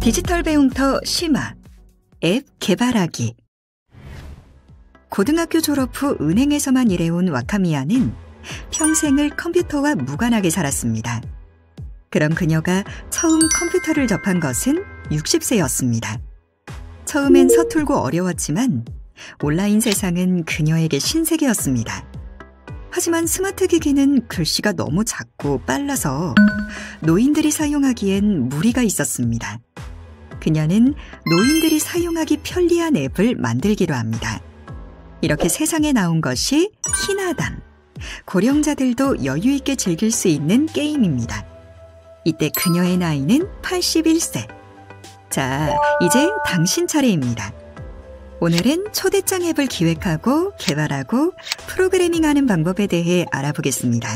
디지털 배움터 심화 앱 개발하기. 고등학교 졸업 후 은행에서만 일해온 와카미야는 평생을 컴퓨터와 무관하게 살았습니다. 그럼 그녀가 처음 컴퓨터를 접한 것은 60세였습니다. 처음엔 서툴고 어려웠지만 온라인 세상은 그녀에게 신세계였습니다. 하지만 스마트 기기는 글씨가 너무 작고 빨라서 노인들이 사용하기엔 무리가 있었습니다. 그녀는 노인들이 사용하기 편리한 앱을 만들기로 합니다. 이렇게 세상에 나온 것이 히나단, 고령자들도 여유 있게 즐길 수 있는 게임입니다. 이때 그녀의 나이는 81세. 자, 이제 당신 차례입니다. 오늘은 초대장 앱을 기획하고 개발하고 프로그래밍하는 방법에 대해 알아보겠습니다.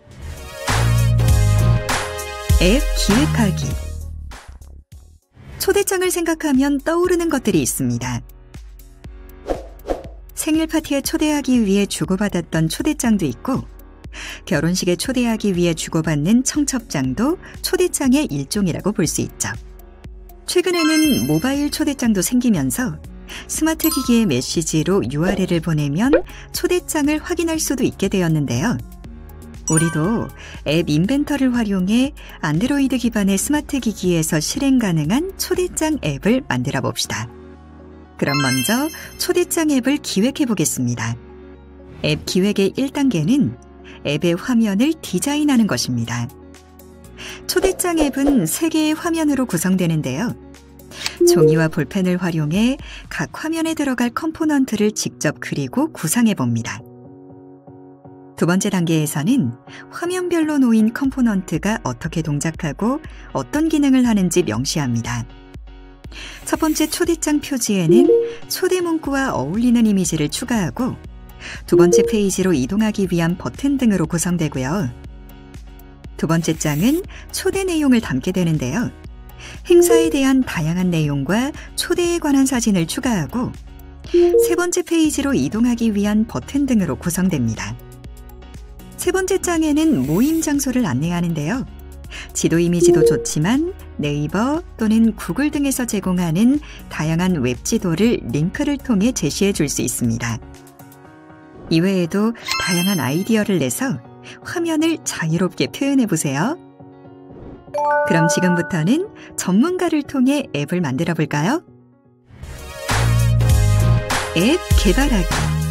앱 기획하기. 초대장을 생각하면 떠오르는 것들이 있습니다. 생일 파티에 초대하기 위해 주고받았던 초대장도 있고, 결혼식에 초대하기 위해 주고받는 청첩장도 초대장의 일종이라고 볼 수 있죠. 최근에는 모바일 초대장도 생기면서 스마트 기기의 메시지로 URL을 보내면 초대장을 확인할 수도 있게 되었는데요. 우리도 앱 인벤터를 활용해 안드로이드 기반의 스마트 기기에서 실행 가능한 초대장 앱을 만들어 봅시다. 그럼 먼저 초대장 앱을 기획해 보겠습니다. 앱 기획의 1단계는 앱의 화면을 디자인하는 것입니다. 초대장 앱은 3개의 화면으로 구성되는데요. 종이와 볼펜을 활용해 각 화면에 들어갈 컴포넌트를 직접 그리고 구상해 봅니다. 두 번째 단계에서는 화면별로 놓인 컴포넌트가 어떻게 동작하고 어떤 기능을 하는지 명시합니다. 첫 번째 초대장 표지에는 초대 문구와 어울리는 이미지를 추가하고 두 번째 페이지로 이동하기 위한 버튼 등으로 구성되고요. 두 번째 장은 초대 내용을 담게 되는데요. 행사에 대한 다양한 내용과 초대에 관한 사진을 추가하고 세 번째 페이지로 이동하기 위한 버튼 등으로 구성됩니다. 세 번째 장에는 모임 장소를 안내하는데요. 지도 이미지도 좋지만 네이버 또는 구글 등에서 제공하는 다양한 웹 지도를 링크를 통해 제시해 줄 수 있습니다. 이외에도 다양한 아이디어를 내서 화면을 자유롭게 표현해 보세요. 그럼 지금부터는 전문가를 통해 앱을 만들어 볼까요? 앱 개발하기.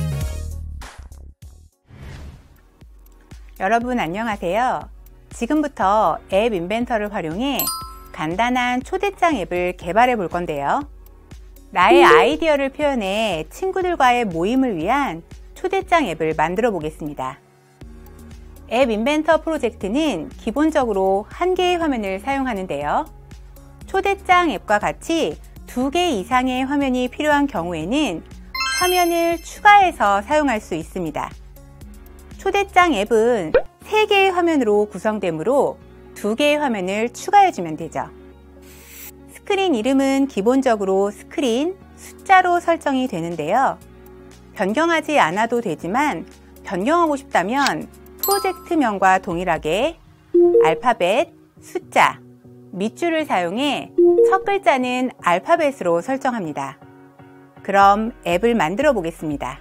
여러분 안녕하세요. 지금부터 앱 인벤터를 활용해 간단한 초대장 앱을 개발해 볼 건데요. 나의 아이디어를 표현해 친구들과의 모임을 위한 초대장 앱을 만들어 보겠습니다. 앱 인벤터 프로젝트는 기본적으로 한 개의 화면을 사용하는데요. 초대장 앱과 같이 2개 이상의 화면이 필요한 경우에는 화면을 추가해서 사용할 수 있습니다. 초대장 앱은 3개의 화면으로 구성되므로 2개의 화면을 추가해주면 되죠. 스크린 이름은 기본적으로 스크린, 숫자로 설정이 되는데요. 변경하지 않아도 되지만 변경하고 싶다면 프로젝트명과 동일하게 알파벳, 숫자, 밑줄을 사용해 첫 글자는 알파벳으로 설정합니다. 그럼 앱을 만들어 보겠습니다.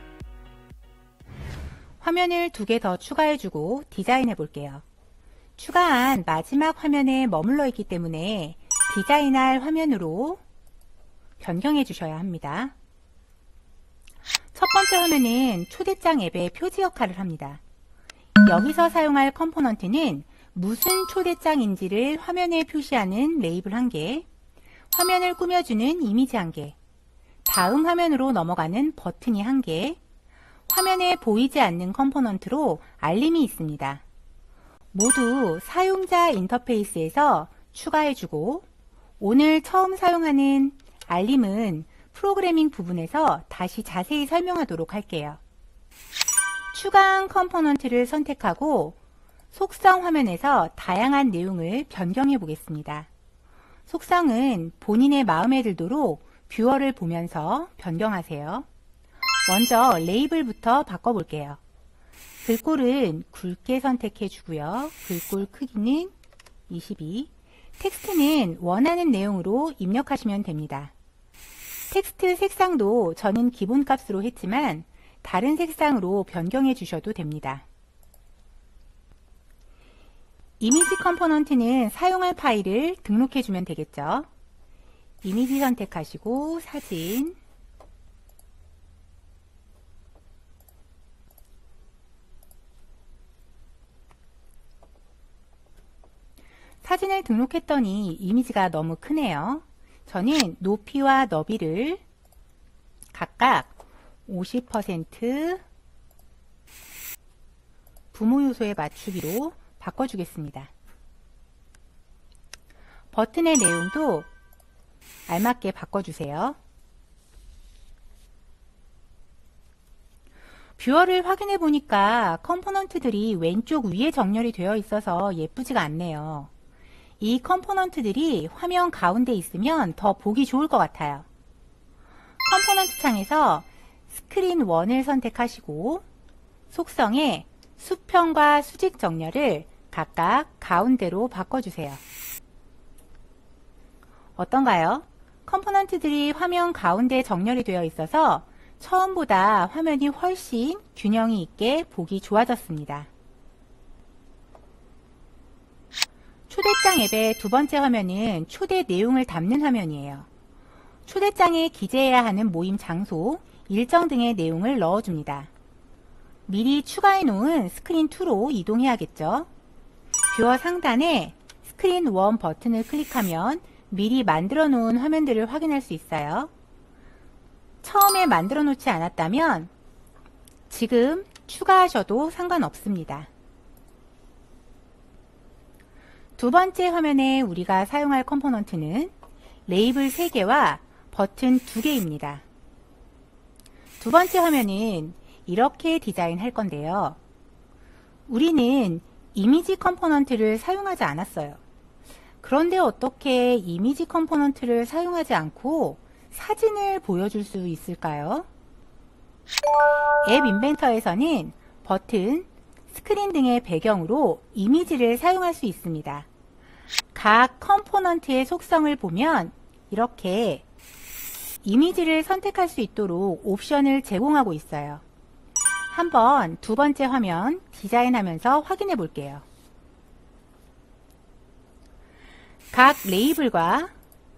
화면을 2개 더 추가해주고 디자인해 볼게요. 추가한 마지막 화면에 머물러 있기 때문에 디자인할 화면으로 변경해 주셔야 합니다. 첫 번째 화면은 초대장 앱의 표지 역할을 합니다. 여기서 사용할 컴포넌트는 무슨 초대장인지를 화면에 표시하는 레이블 1개, 화면을 꾸며주는 이미지 1개, 다음 화면으로 넘어가는 버튼이 1개, 화면에 보이지 않는 컴포넌트로 알림이 있습니다. 모두 사용자 인터페이스에서 추가해주고 오늘 처음 사용하는 알림은 프로그래밍 부분에서 다시 자세히 설명하도록 할게요. 추가한 컴포넌트를 선택하고 속성 화면에서 다양한 내용을 변경해 보겠습니다. 속성은 본인의 마음에 들도록 뷰어를 보면서 변경하세요. 먼저 레이블부터 바꿔볼게요. 글꼴은 굵게 선택해 주고요. 글꼴 크기는 22, 텍스트는 원하는 내용으로 입력하시면 됩니다. 텍스트 색상도 저는 기본값으로 했지만 다른 색상으로 변경해 주셔도 됩니다. 이미지 컴포넌트는 사용할 파일을 등록해 주면 되겠죠. 이미지 선택하시고 사진, 사진을 등록했더니 이미지가 너무 크네요. 저는 높이와 너비를 각각 50% 부모 요소에 맞추기로 바꿔주겠습니다. 버튼의 내용도 알맞게 바꿔주세요. 뷰어를 확인해 보니까 컴포넌트들이 왼쪽 위에 정렬이 되어 있어서 예쁘지가 않네요. 이 컴포넌트들이 화면 가운데 있으면 더 보기 좋을 것 같아요. 컴포넌트 창에서 스크린 1을 선택하시고 속성에 수평과 수직 정렬을 각각 가운데로 바꿔주세요. 어떤가요? 컴포넌트들이 화면 가운데 정렬이 되어 있어서 처음보다 화면이 훨씬 균형이 있게 보기 좋아졌습니다. 초대장 앱의 두 번째 화면은 초대 내용을 담는 화면이에요. 초대장에 기재해야 하는 모임 장소, 일정 등의 내용을 넣어줍니다. 미리 추가해 놓은 스크린 2로 이동해야겠죠. 뷰어 상단에 스크린 1 버튼을 클릭하면 미리 만들어 놓은 화면들을 확인할 수 있어요. 처음에 만들어 놓지 않았다면 지금 추가하셔도 상관없습니다. 두 번째 화면에 우리가 사용할 컴포넌트는 레이블 3개와 버튼 2개입니다. 두 번째 화면은 이렇게 디자인할 건데요. 우리는 이미지 컴포넌트를 사용하지 않았어요. 그런데 어떻게 이미지 컴포넌트를 사용하지 않고 사진을 보여줄 수 있을까요? 앱 인벤터에서는 버튼, 스크린 등의 배경으로 이미지를 사용할 수 있습니다. 각 컴포넌트의 속성을 보면 이렇게 이미지를 선택할 수 있도록 옵션을 제공하고 있어요. 한번 두 번째 화면 디자인하면서 확인해 볼게요. 각 레이블과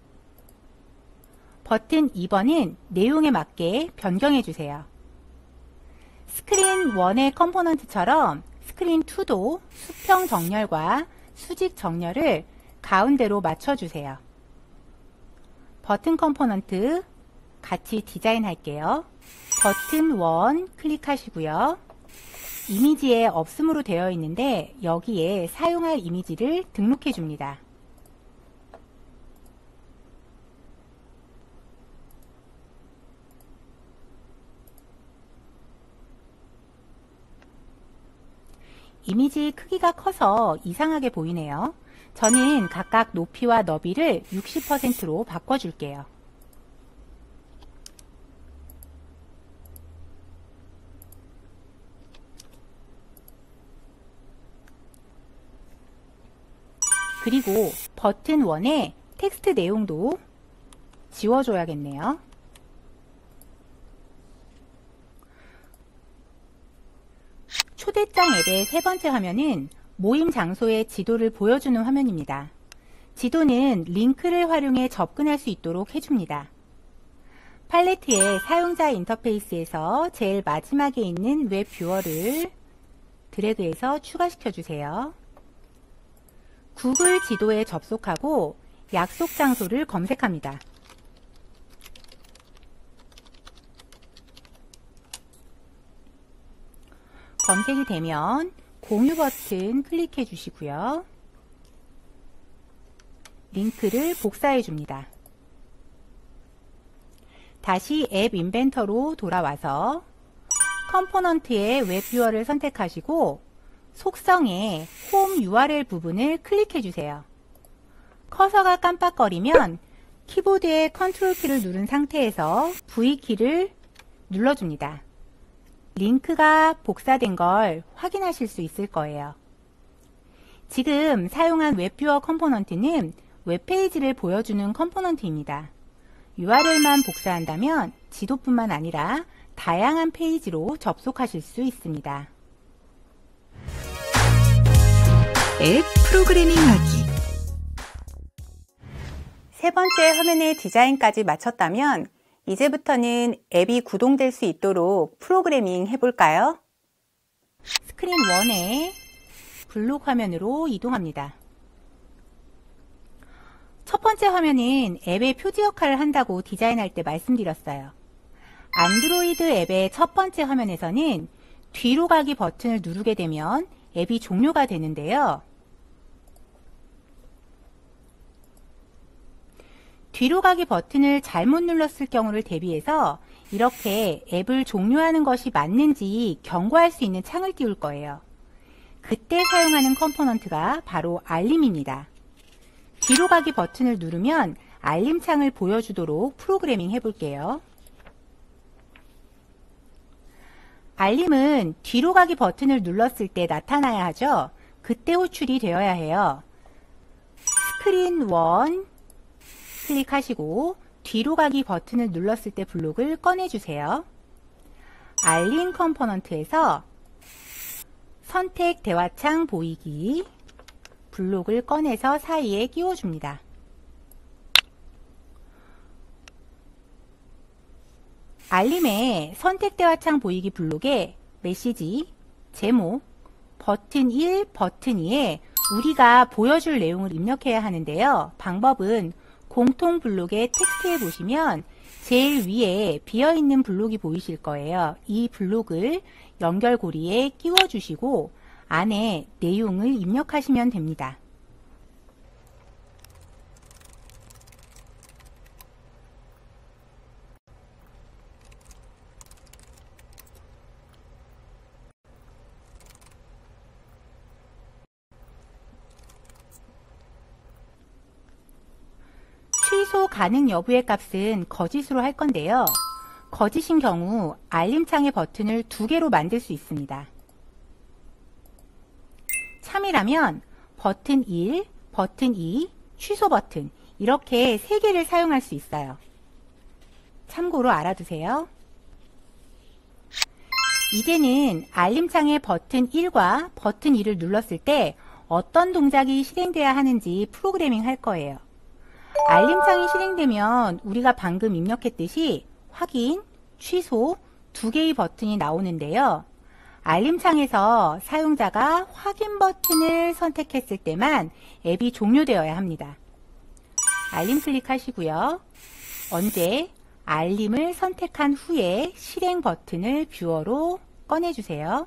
버튼 2번은 내용에 맞게 변경해 주세요. 스크린 1의 컴포넌트처럼 스크린 2도 수평 정렬과 수직 정렬을 가운데로 맞춰주세요. 버튼 컴포넌트 같이 디자인할게요. 버튼 1 클릭하시고요. 이미지에 없음으로 되어 있는데 여기에 사용할 이미지를 등록해 줍니다. 이미지 크기가 커서 이상하게 보이네요. 저는 각각 높이와 너비를 60%로 바꿔줄게요. 그리고 버튼 1의 텍스트 내용도 지워줘야겠네요. 초대장 앱의 세 번째 화면은 모임 장소의 지도를 보여주는 화면입니다. 지도는 링크를 활용해 접근할 수 있도록 해줍니다. 팔레트의 사용자 인터페이스에서 제일 마지막에 있는 웹 뷰어를 드래그해서 추가시켜 주세요. 구글 지도에 접속하고 약속 장소를 검색합니다. 검색이 되면 공유 버튼 클릭해 주시고요. 링크를 복사해 줍니다. 다시 앱 인벤터로 돌아와서 컴포넌트의 웹 뷰어를 선택하시고 속성의 홈 URL 부분을 클릭해 주세요. 커서가 깜빡거리면 키보드의 컨트롤 키를 누른 상태에서 V키를 눌러줍니다. 링크가 복사된 걸 확인하실 수 있을 거예요. 지금 사용한 웹뷰어 컴포넌트는 웹페이지를 보여주는 컴포넌트입니다. URL만 복사한다면 지도뿐만 아니라 다양한 페이지로 접속하실 수 있습니다. 앱 프로그래밍하기. 세 번째 화면의 디자인까지 마쳤다면 이제부터는 앱이 구동될 수 있도록 프로그래밍 해볼까요? 스크린 1의 블록 화면으로 이동합니다. 첫 번째 화면은 앱의 표지 역할을 한다고 디자인할 때 말씀드렸어요. 안드로이드 앱의 첫 번째 화면에서는 뒤로 가기 버튼을 누르게 되면 앱이 종료가 되는데요. 뒤로 가기 버튼을 잘못 눌렀을 경우를 대비해서 이렇게 앱을 종료하는 것이 맞는지 경고할 수 있는 창을 띄울 거예요. 그때 사용하는 컴포넌트가 바로 알림입니다. 뒤로 가기 버튼을 누르면 알림창을 보여주도록 프로그래밍 해볼게요. 알림은 뒤로 가기 버튼을 눌렀을 때 나타나야 하죠. 그때 호출이 되어야 해요. 스크린 1 클릭하시고 뒤로 가기 버튼을 눌렀을 때 블록을 꺼내주세요. 알림 컴포넌트에서 선택 대화창 보이기 블록을 꺼내서 사이에 끼워줍니다. 알림의 선택 대화창 보이기 블록에 메시지, 제목, 버튼 1, 버튼 2에 우리가 보여줄 내용을 입력해야 하는데요. 방법은 공통 블록의 텍스트에 보시면 제일 위에 비어있는 블록이 보이실 거예요. 이 블록을 연결고리에 끼워주시고 안에 내용을 입력하시면 됩니다. 취소 가능 여부의 값은 거짓으로 할 건데요. 거짓인 경우 알림창의 버튼을 2개로 만들 수 있습니다. 참이라면 버튼 1, 버튼 2, 취소 버튼 이렇게 3개를 사용할 수 있어요. 참고로 알아두세요. 이제는 알림창의 버튼 1과 버튼 2를 눌렀을 때 어떤 동작이 실행돼야 하는지 프로그래밍 할 거예요. 알림창이 실행되면 우리가 방금 입력했듯이 확인, 취소 2개의 버튼이 나오는데요. 알림창에서 사용자가 확인 버튼을 선택했을 때만 앱이 종료되어야 합니다. 알림 클릭하시고요. 언제 알림을 선택한 후에 실행 버튼을 뷰어로 꺼내주세요.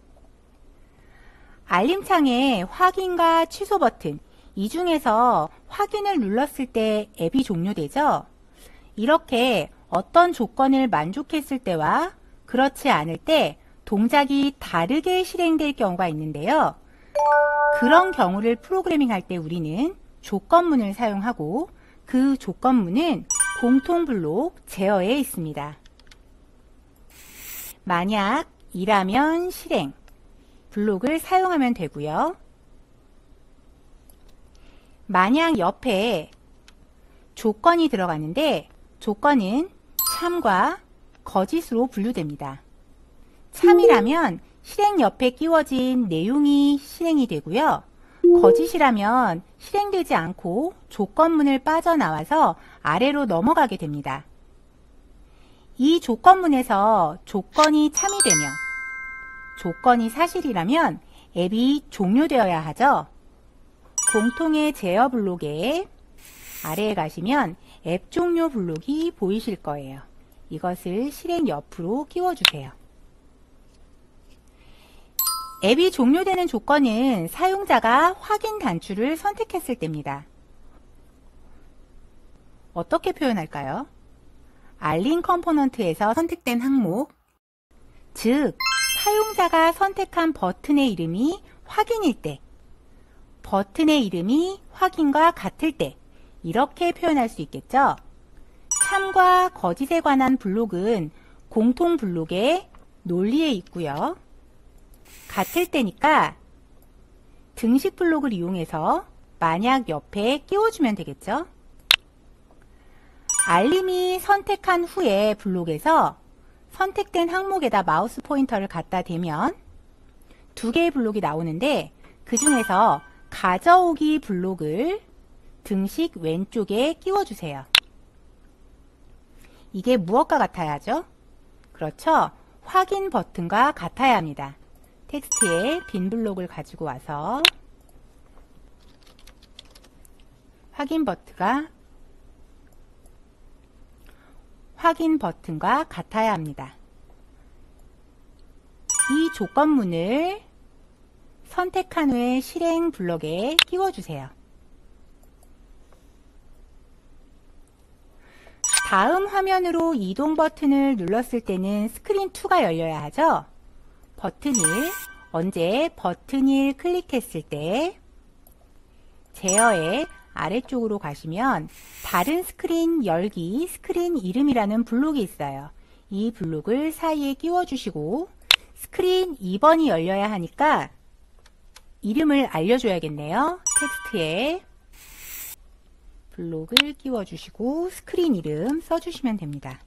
알림창에 확인과 취소 버튼 이 중에서 확인을 눌렀을 때 앱이 종료되죠. 이렇게 어떤 조건을 만족했을 때와 그렇지 않을 때 동작이 다르게 실행될 경우가 있는데요. 그런 경우를 프로그래밍 할 때 우리는 조건문을 사용하고 그 조건문은 공통 블록 제어에 있습니다. 만약 이라면 실행 블록을 사용하면 되고요. 만약 옆에 조건이 들어가는데 조건은 참과 거짓으로 분류됩니다. 참이라면 실행 옆에 끼워진 내용이 실행이 되고요. 거짓이라면 실행되지 않고 조건문을 빠져나와서 아래로 넘어가게 됩니다. 이 조건문에서 조건이 참이 되면 조건이 사실이라면 앱이 종료되어야 하죠. 공통의 제어 블록에 아래에 가시면 앱 종료 블록이 보이실 거예요. 이것을 실행 옆으로 끼워주세요. 앱이 종료되는 조건은 사용자가 확인 단추를 선택했을 때입니다. 어떻게 표현할까요? 알림 컴포넌트에서 선택된 항목, 즉 사용자가 선택한 버튼의 이름이 확인일 때, 버튼의 이름이 확인과 같을 때 이렇게 표현할 수 있겠죠. 참과 거짓에 관한 블록은 공통 블록의 논리에 있고요. 같을 때니까 등식 블록을 이용해서 만약 옆에 끼워주면 되겠죠. 알림이 선택한 후에 블록에서 선택된 항목에다 마우스 포인터를 갖다 대면 두 개의 블록이 나오는데 그 중에서 가져오기 블록을 등식 왼쪽에 끼워주세요. 이게 무엇과 같아야 하죠? 그렇죠. 확인 버튼과 같아야 합니다. 텍스트에 빈 블록을 가지고 와서 확인 버튼과 같아야 합니다. 이 조건문을 선택한 후에 실행 블록에 끼워주세요. 다음 화면으로 이동 버튼을 눌렀을 때는 스크린 2가 열려야 하죠. 버튼 1, 언제 버튼 1 클릭했을 때 제어의 아래쪽으로 가시면 다른 스크린 열기, 스크린 이름이라는 블록이 있어요. 이 블록을 사이에 끼워주시고 스크린 2번이 열려야 하니까 이름을 알려줘야겠네요. 텍스트에 블록을 끼워주시고 스크린 이름 써주시면 됩니다.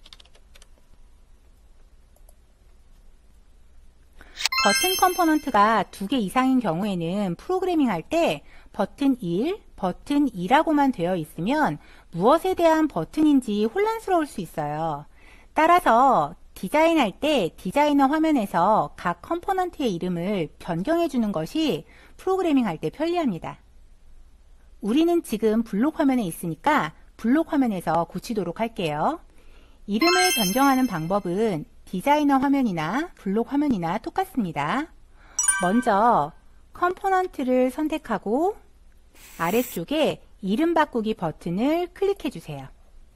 버튼 컴포넌트가 2개 이상인 경우에는 프로그래밍 할 때 버튼 1, 버튼 2라고만 되어 있으면 무엇에 대한 버튼인지 혼란스러울 수 있어요. 따라서 디자인할 때 디자이너 화면에서 각 컴포넌트의 이름을 변경해 주는 것이 프로그래밍 할 때 편리합니다. 우리는 지금 블록 화면에 있으니까 블록 화면에서 고치도록 할게요. 이름을 변경하는 방법은 디자이너 화면이나 블록 화면이나 똑같습니다. 먼저 컴포넌트를 선택하고 아래쪽에 이름 바꾸기 버튼을 클릭해 주세요.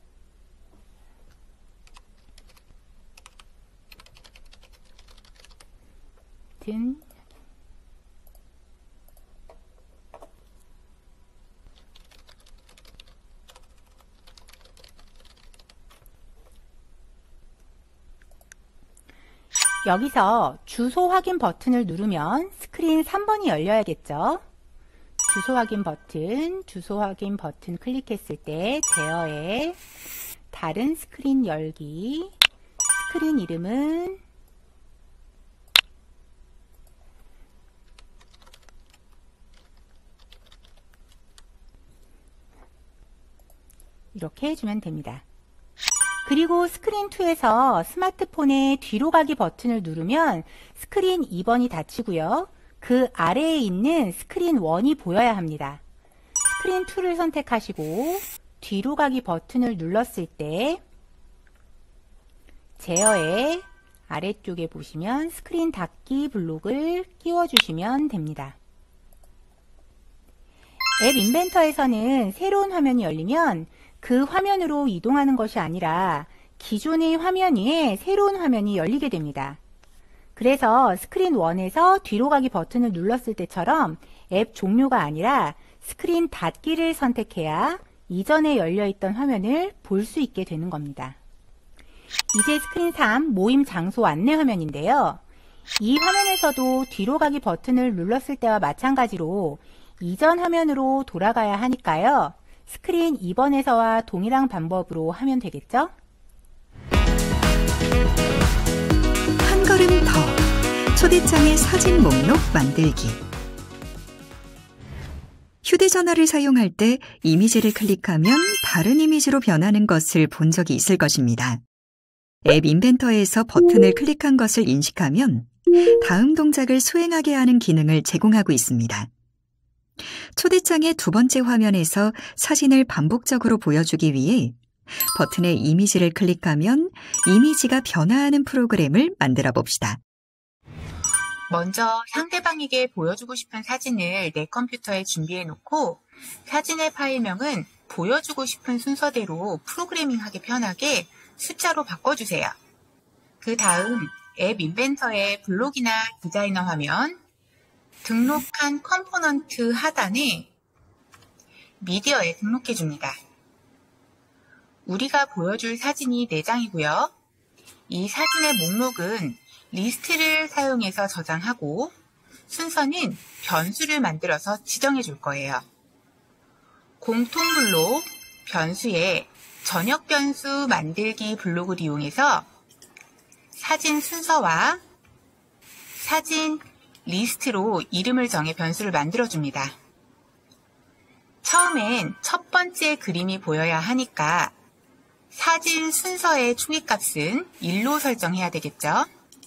여기서 주소 확인 버튼을 누르면 스크린 3번이 열려야겠죠. 주소 확인 버튼 클릭했을 때 제어에 다른 스크린 열기, 스크린 이름은 이렇게 해주면 됩니다. 그리고 스크린 2에서 스마트폰의 뒤로 가기 버튼을 누르면 스크린 2번이 닫히고요. 그 아래에 있는 스크린 1이 보여야 합니다. 스크린 2를 선택하시고 뒤로 가기 버튼을 눌렀을 때 제어의 아래쪽에 보시면 스크린 닫기 블록을 끼워주시면 됩니다. 앱 인벤터에서는 새로운 화면이 열리면 그 화면으로 이동하는 것이 아니라 기존의 화면 위에 새로운 화면이 열리게 됩니다. 그래서 스크린 1에서 뒤로 가기 버튼을 눌렀을 때처럼 앱 종료가 아니라 스크린 닫기를 선택해야 이전에 열려있던 화면을 볼 수 있게 되는 겁니다. 이제 스크린 3 모임 장소 안내 화면인데요. 이 화면에서도 뒤로 가기 버튼을 눌렀을 때와 마찬가지로 이전 화면으로 돌아가야 하니까요. 스크린 2번에서와 동일한 방법으로 하면 되겠죠? 한 걸음 더 초대장의 사진 목록 만들기. 휴대전화를 사용할 때 이미지를 클릭하면 다른 이미지로 변하는 것을 본 적이 있을 것입니다. 앱 인벤터에서 버튼을 클릭한 것을 인식하면 다음 동작을 수행하게 하는 기능을 제공하고 있습니다. 초대장의 두 번째 화면에서 사진을 반복적으로 보여주기 위해 버튼의 이미지를 클릭하면 이미지가 변화하는 프로그램을 만들어 봅시다. 먼저 상대방에게 보여주고 싶은 사진을 내 컴퓨터에 준비해 놓고 사진의 파일명은 보여주고 싶은 순서대로 프로그래밍하기 편하게 숫자로 바꿔주세요. 그 다음 앱 인벤터의 블록이나 디자이너 화면, 등록한 컴포넌트 하단에 미디어에 등록해 줍니다. 우리가 보여줄 사진이 4장이고요. 이 사진의 목록은 리스트를 사용해서 저장하고 순서는 변수를 만들어서 지정해 줄 거예요. 공통 블록 변수에 전역 변수 만들기 블록을 이용해서 사진 순서와 사진 리스트로 이름을 정해 변수를 만들어줍니다. 처음엔 첫 번째 그림이 보여야 하니까 사진 순서의 초기값은 1로 설정해야 되겠죠.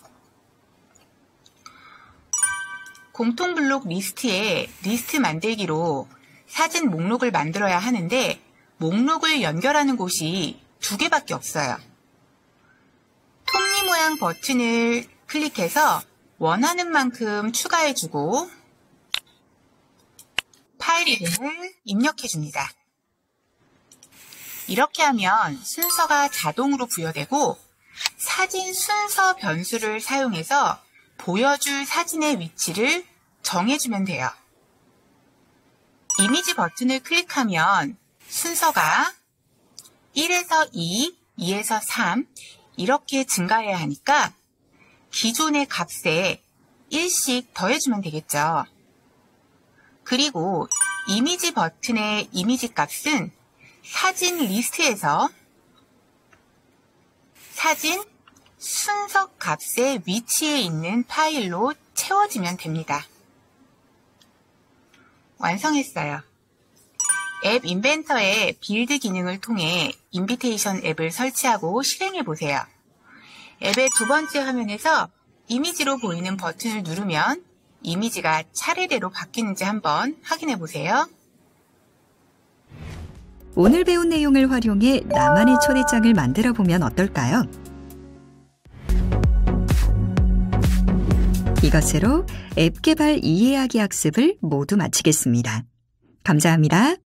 공통 블록 리스트에 리스트 만들기로 사진 목록을 만들어야 하는데 목록을 연결하는 곳이 2개밖에 없어요. 톱니 모양 버튼을 클릭해서 원하는 만큼 추가해주고 파일 이름을 입력해줍니다. 이렇게 하면 순서가 자동으로 부여되고 사진 순서 변수를 사용해서 보여줄 사진의 위치를 정해주면 돼요. 이미지 버튼을 클릭하면 순서가 1에서 2, 2에서 3 이렇게 증가해야 하니까 기존의 값에 1씩 더해주면 되겠죠. 그리고 이미지 버튼의 이미지 값은 사진 리스트에서 사진 순서 값의 위치에 있는 파일로 채워지면 됩니다. 완성했어요. 앱 인벤터의 빌드 기능을 통해 인비테이션 앱을 설치하고 실행해 보세요. 앱의 2번째 화면에서 이미지로 보이는 버튼을 누르면 이미지가 차례대로 바뀌는지 한번 확인해 보세요. 오늘 배운 내용을 활용해 나만의 초대장을 만들어 보면 어떨까요? 이것으로 앱 개발 이해하기 학습을 모두 마치겠습니다. 감사합니다.